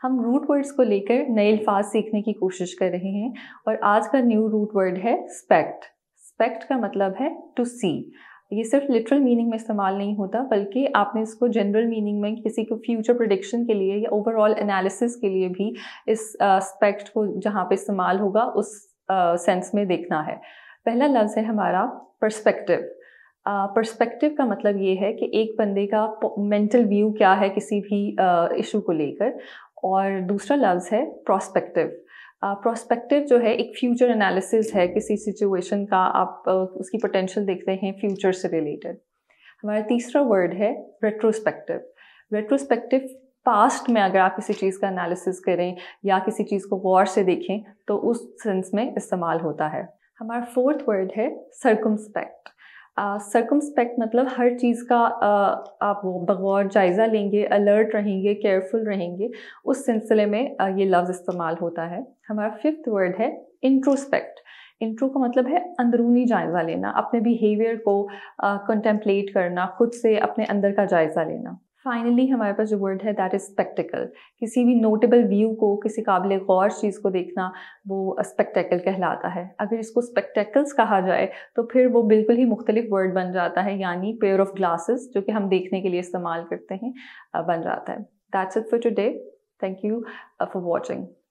हम root words को लेकर नए अल्फाज सीखने की कोशिश कर रहे हैं और आज का न्यू रूट वर्ड है स्पेक्ट। स्पेक्ट का मतलब है टू सी। ये सिर्फ लिटरल मीनिंग में इस्तेमाल नहीं होता, बल्कि आपने इसको जनरल मीनिंग में किसी को फ्यूचर प्रेडिक्शन के लिए या ओवरऑल एनालिसिस के लिए भी इस स्पेक्ट को जहाँ पे इस्तेमाल होगा उस सेंस में देखना है। पहला लफ्ज़ है हमारा पर्सपेक्टिव। पर्सपेक्टिव का मतलब ये है कि एक बंदे का मेंटल व्यू क्या है किसी भी इशू को लेकर। और दूसरा लफ्ज़ है प्रोस्पेक्टिव। प्रोस्पेक्टिव जो है एक फ्यूचर एनालिसिस है किसी सिचुएशन का, आप उसकी पोटेंशियल देखते हैं फ्यूचर से रिलेटेड। हमारा तीसरा वर्ड है रेट्रोस्पेक्टिव। रेट्रोस्पेक्टिव पास्ट में अगर आप किसी चीज़ का एनालिसिस करें या किसी चीज़ को गौर से देखें तो उस सेंस में इस्तेमाल होता है। हमारा फोर्थ वर्ड है सर्कमस्पेक्ट। सर्कमस्पेक्ट मतलब हर चीज़ का आप बगौर जायज़ा लेंगे, अलर्ट रहेंगे, केयरफुल रहेंगे, उस सिलसिले में ये लफ्ज़ इस्तेमाल होता है। हमारा फिफ्थ वर्ड है इंट्रोस्पेक्ट। इंट्रो का मतलब है अंदरूनी जायज़ा लेना, अपने बिहेवियर को कंटेम्पलेट करना, खुद से अपने अंदर का जायज़ा लेना। फाइनली हमारे पास जो वर्ड है दैट इज़ स्पेक्टिकल। किसी भी नोटेबल व्यू को, किसी काबिल गौर चीज़ को देखना, वो स्पेक्टेकल कहलाता है। अगर इसको स्पेक्टेकल्स कहा जाए तो फिर वो बिल्कुल ही मुख्तलिफ वर्ड बन जाता है, यानी पेयर ऑफ ग्लासेस जो कि हम देखने के लिए इस्तेमाल करते हैं बन जाता है। That's it for today. Thank you for watching.